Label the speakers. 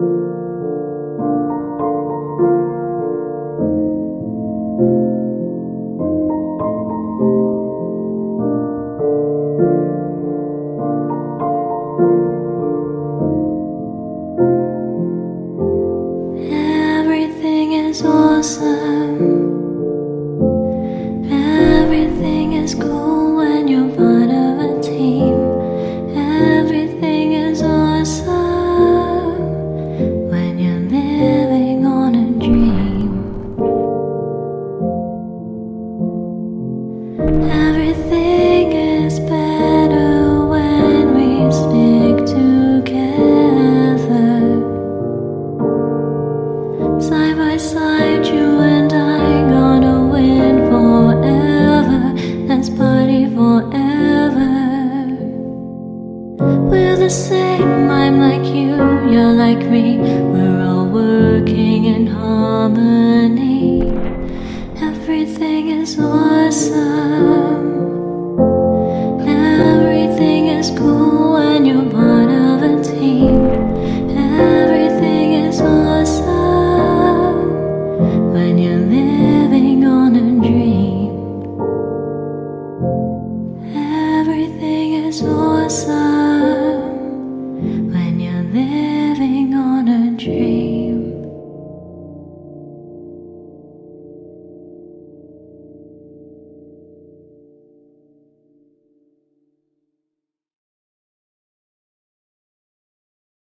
Speaker 1: Everything is awesome. Everything is cool when you're part of a team. Everything is awesome when you're living on a dream. Everything is better when we stick together. Side by side, you and I gonna win forever. Let's party forever. We're the same, I'm like you, you're like me. We're all working in harmony. Everything is awesome.